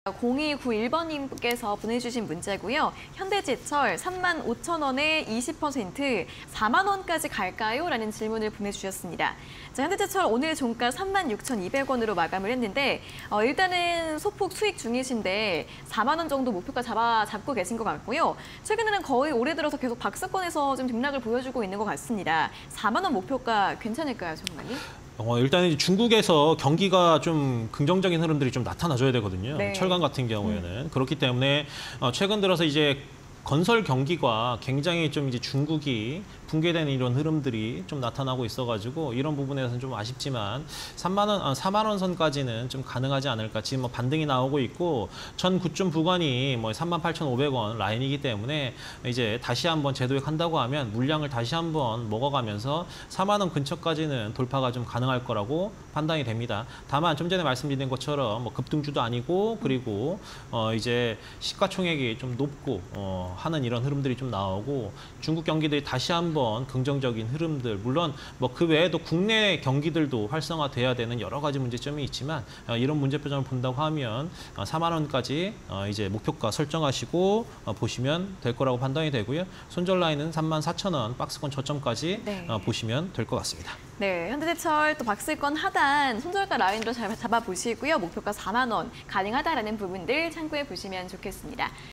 0291번님께서 보내주신 문제고요. 현대제철 35,000원에 20% 4만 원까지 갈까요? 라는 질문을 보내주셨습니다. 자, 현대제철 오늘 종가 36,200원으로 마감을 했는데 일단은 소폭 수익 중이신데 4만 원 정도 목표가 잡고 계신 것 같고요. 최근에는 거의 올해 들어서 계속 박스권에서 좀 등락을 보여주고 있는 것 같습니다. 4만 원 목표가 괜찮을까요, 정말요? 일단 중국에서 경기가 좀 긍정적인 흐름들이 좀 나타나줘야 되거든요. 네. 철강 같은 경우에는. 그렇기 때문에 최근 들어서 이제 건설 경기가 굉장히 좀 이제 중국이 붕괴되는 이런 흐름들이 좀 나타나고 있어가지고 이런 부분에서는 좀 아쉽지만 4만 원 선까지는 좀 가능하지 않을까. 지금 뭐 반등이 나오고 있고 전 고점 구간이 뭐 38,500원 라인이기 때문에 이제 다시 한번 재도약한다고 하면 물량을 다시 한번 먹어가면서 4만 원 근처까지는 돌파가 좀 가능할 거라고 판단이 됩니다. 다만 좀 전에 말씀드린 것처럼 뭐 급등주도 아니고 그리고 이제 시가총액이 좀 높고 하는 이런 흐름들이 좀 나오고 중국 경기들이 다시 한번 긍정적인 흐름들, 물론 뭐 그 외에도 국내 경기들도 활성화돼야 되는 여러 가지 문제점이 있지만 이런 문제점을 본다고 하면 4만 원까지 이제 목표가 설정하시고 보시면 될 거라고 판단이 되고요. 손절 라인은 34,000원 박스권 저점까지 네. 보시면 될 것 같습니다. 네, 현대제철 또 박스권 하단 손절가 라인으로 잘 잡아보시고요. 목표가 4만 원 가능하다라는 부분들 참고해 보시면 좋겠습니다.